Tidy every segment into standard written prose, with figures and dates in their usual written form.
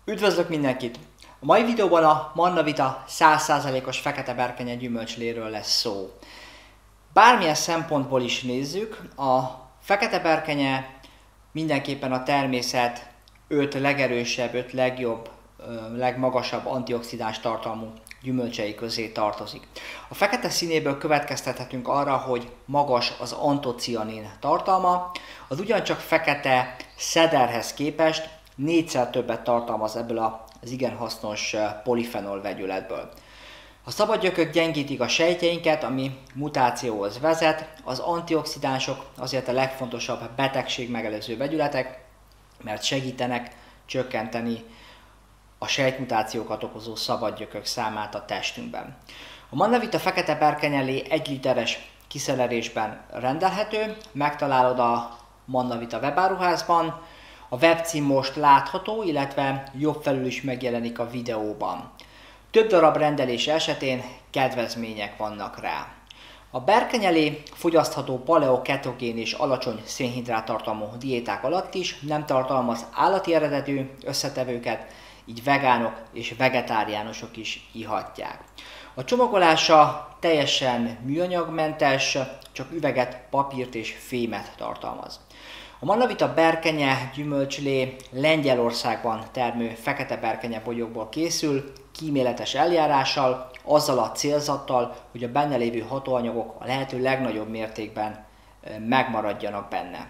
Üdvözlök mindenkit! A mai videóban a Mannavita 100%-os fekete berkenye gyümölcsléről lesz szó. Bármilyen szempontból is nézzük, a fekete berkenye mindenképpen a természet 5 legerősebb, 5 legjobb, legmagasabb antioxidáns tartalmú gyümölcsei közé tartozik. A fekete színéből következtethetünk arra, hogy magas az antocianin tartalma, az ugyancsak fekete szederhez képest 4-szer többet tartalmaz ebből az igen hasznos polifenol vegyületből. A szabad gyökök gyengítik a sejtjeinket, ami mutációhoz vezet. Az antioxidánsok azért a legfontosabb betegségmegelőző vegyületek, mert segítenek csökkenteni a sejtmutációkat okozó szabad gyökök számát a testünkben. A Mannavita fekete berkenyelé 1 literes kiszelerésben rendelhető, megtalálod a Mannavita webáruházban. A webcím most látható, illetve jobb felül is megjelenik a videóban. Több darab rendelés esetén kedvezmények vannak rá. A berkenyelé fogyasztható paleoketogén és alacsony szénhidráttartalmú diéták alatt is nem tartalmaz állati eredetű összetevőket, így vegánok és vegetáriánusok is ihatják. A csomagolása teljesen műanyagmentes, csak üveget, papírt és fémet tartalmaz. A Mannavita berkenye gyümölcslé Lengyelországban termő fekete berkenye bogyókból készül, kíméletes eljárással, azzal a célzattal, hogy a benne lévő hatóanyagok a lehető legnagyobb mértékben megmaradjanak benne.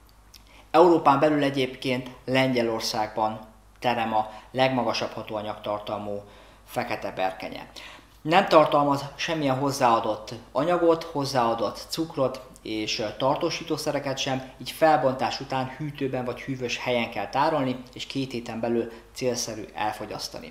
Európán belül egyébként Lengyelországban terem a legmagasabb hatóanyagtartalmú fekete berkenye. Nem tartalmaz semmilyen hozzáadott anyagot, hozzáadott cukrot és tartósítószereket sem, így felbontás után hűtőben vagy hűvös helyen kell tárolni, és 2 héten belül célszerű elfogyasztani.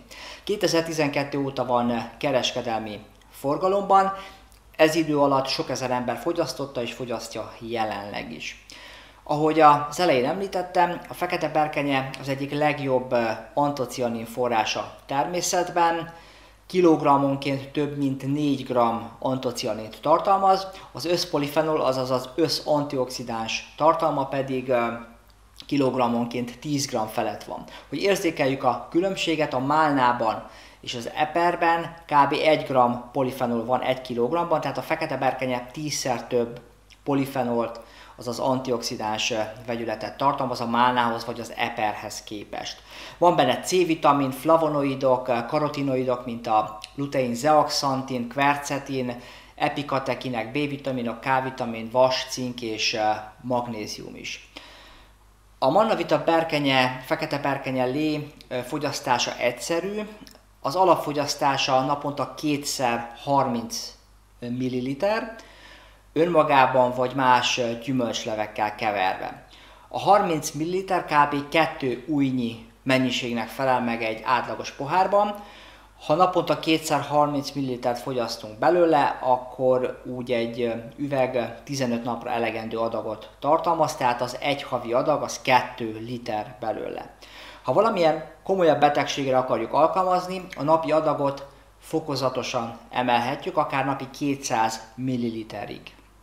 2012 óta van kereskedelmi forgalomban, ez idő alatt sok ezer ember fogyasztotta és fogyasztja jelenleg is. Ahogy az elején említettem, a fekete berkenye az egyik legjobb antocianin forrása természetben, kilogrammonként több mint 4 g antocianint tartalmaz, az összpolifenol, azaz az összantioxidáns tartalma pedig kilogrammonként 10 g felett van. Hogy érzékeljük a különbséget, a málnában és az eperben kb. 1 g polifenol van 1 kg-ban, tehát a fekete berkenye 10-szer több polifenolt, azaz antioxidáns vegyületet tartalmaz a málnához vagy az eperhez képest. Van benne C-vitamin, flavonoidok, karotinoidok, mint a lutein, zeaxantin, kvercetin, epikatekinek, B-vitaminok, K-vitamin, vas, cink és magnézium is. A Mannavita berkenye, fekete berkenyelé fogyasztása egyszerű, az alapfogyasztása naponta 2x30 ml, önmagában vagy más gyümölcslevekkel keverve. A 30 ml kb. 2 ujjnyi mennyiségnek felel meg egy átlagos pohárban. Ha naponta 2x30 ml fogyasztunk belőle, akkor úgy egy üveg 15 napra elegendő adagot tartalmaz, tehát az egy havi adag az 2 liter belőle. Ha valamilyen komolyabb betegségre akarjuk alkalmazni, a napi adagot fokozatosan emelhetjük, akár napi 200 ml-ig.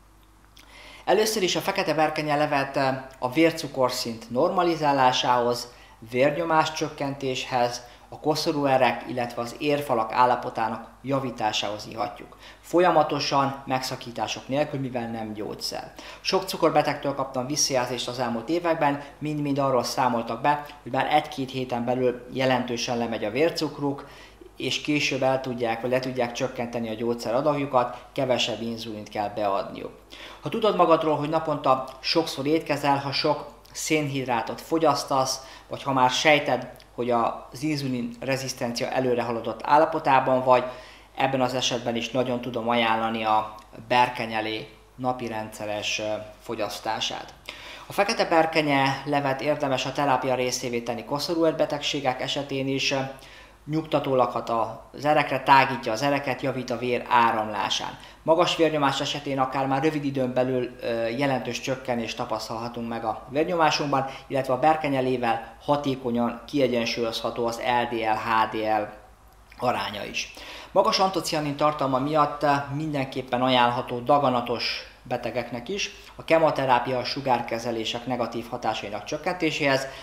Először is a fekete berkenye levet a vércukorszint normalizálásához, vérnyomás csökkentéshez, a koszorúerek, illetve az érfalak állapotának javításához ihatjuk. Folyamatosan, megszakítások nélkül, mivel nem gyógyszer. Sok cukorbetegtől kaptam visszajelzést az elmúlt években, mind-mind arról számoltak be, hogy már 1-2 héten belül jelentősen lemegy a vércukruk, és később le tudják csökkenteni a gyógyszer adagjukat, kevesebb inzulint kell beadniuk. Ha tudod magadról, hogy naponta sokszor étkezel, ha sok szénhidrátot fogyasztasz, vagy ha már sejted, hogy az inzulin rezisztencia előre haladott állapotában vagy, ebben az esetben is nagyon tudom ajánlani a berkenyelé napi rendszeres fogyasztását. A fekete berkenye levet érdemes a terápia részévé tenni koszorúerbetegségek esetén is, nyugtatólag hat az erekre, tágítja az ereket, javít a vér áramlásán. Magas vérnyomás esetén akár már rövid időn belül jelentős csökkenést tapasztalhatunk meg a vérnyomásunkban, illetve a berkenyelével hatékonyan kiegyensúlyozható az LDL-HDL aránya is. Magas antocianin tartalma miatt mindenképpen ajánlható daganatos betegeknek is a kemoterápia, a sugárkezelések negatív hatásainak csökkentéséhez,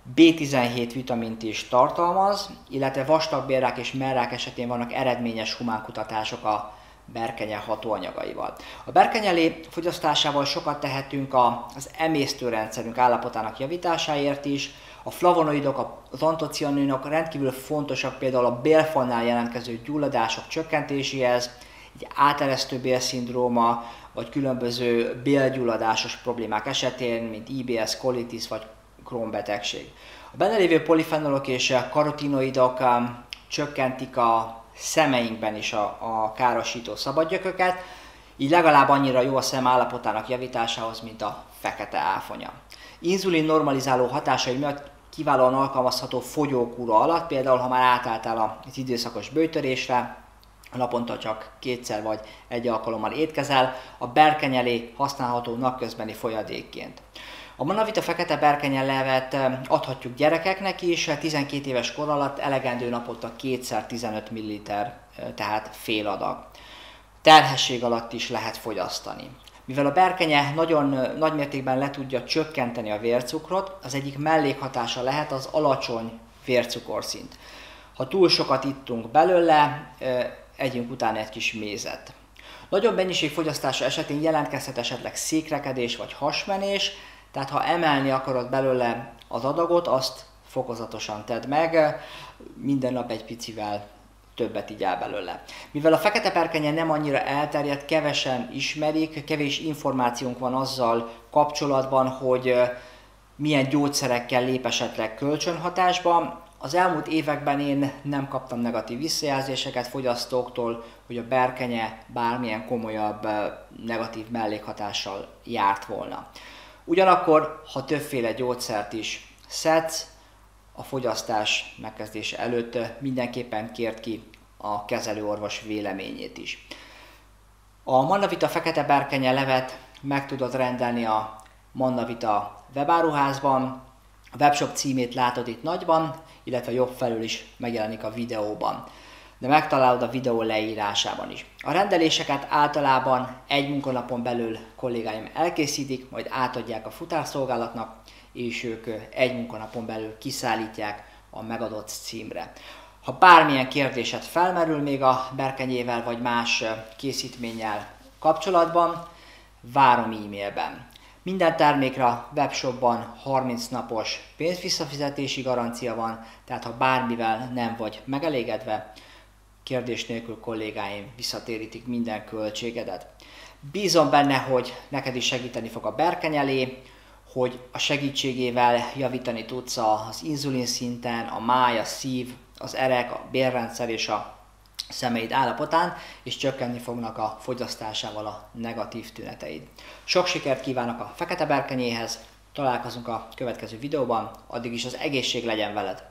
B17 vitamint is tartalmaz, illetve vastagbélrák és mellrák esetén vannak eredményes humánkutatások a berkenye hatóanyagaival. A berkenyelé fogyasztásával sokat tehetünk az emésztőrendszerünk állapotának javításáért is. A flavonoidok, az antocianinok rendkívül fontosak például a bélfalnál jelentkező gyulladások csökkentéséhez, egy áteresztő bélszindróma, vagy különböző bélgyulladásos problémák esetén, mint IBS, kolitis vagy Crohn betegség. A benne lévő polifenolok és karotinoidok csökkentik a szemeinkben is a károsító szabadgyököket, így legalább annyira jó a szem állapotának javításához, mint a fekete áfonya. Inzulin normalizáló hatásai miatt kiválóan alkalmazható fogyókúra alatt, például ha már átálltál az időszakos bőjtörésre, naponta csak 2-szer vagy 1 alkalommal étkezel, a berkenyelé használható napközbeni folyadékként. A Manavita fekete berkenyelevet adhatjuk gyerekeknek is, 12 éves kor alatt elegendő naponta 2-szer 15 ml, tehát fél adag. Terhesség alatt is lehet fogyasztani. Mivel a berkenye nagyon nagy mértékben le tudja csökkenteni a vércukrot, az egyik mellékhatása lehet az alacsony vércukorszint. Ha túl sokat ittunk belőle, együnk utána egy kis mézet. Nagyobb mennyiség fogyasztása esetén jelentkezhet esetleg székrekedés vagy hasmenés, tehát ha emelni akarod belőle az adagot, azt fokozatosan tedd meg, minden nap egy picivel többet igyál belőle. Mivel a fekete berkenye nem annyira elterjedt, kevesen ismerik, kevés információnk van azzal kapcsolatban, hogy milyen gyógyszerekkel lép esetleg kölcsönhatásba. Az elmúlt években én nem kaptam negatív visszajelzéseket fogyasztóktól, hogy a berkenye bármilyen komolyabb negatív mellékhatással járt volna. Ugyanakkor, ha többféle gyógyszert is szedsz, a fogyasztás megkezdése előtt mindenképpen kérd ki a kezelőorvos véleményét is. A Manavita fekete berkenye levet meg tudod rendelni a Manavita webáruházban, a webshop címét látod itt nagyban, illetve jobb felül is megjelenik a videóban, de megtalálod a videó leírásában is. A rendeléseket általában egy munkanapon belül kollégáim elkészítik, majd átadják a futárszolgálatnak, és ők egy munkanapon belül kiszállítják a megadott címre. Ha bármilyen kérdésed felmerül még a berkenyével vagy más készítménnyel kapcsolatban, várom e-mailben. Minden termékre a webshopban 30 napos pénzvisszafizetési garancia van, tehát ha bármivel nem vagy megelégedve, kérdés nélkül kollégáim visszatérítik minden költségedet. Bízom benne, hogy neked is segíteni fog a berkenyelé, hogy a segítségével javítani tudsz az inzulin szinten, a máj, a szív, az erek, a bélrendszer és a szemeid állapotán, és csökkenni fognak a fogyasztásával a negatív tüneteid. Sok sikert kívánok a fekete berkenyéhez, találkozunk a következő videóban, addig is az egészség legyen veled!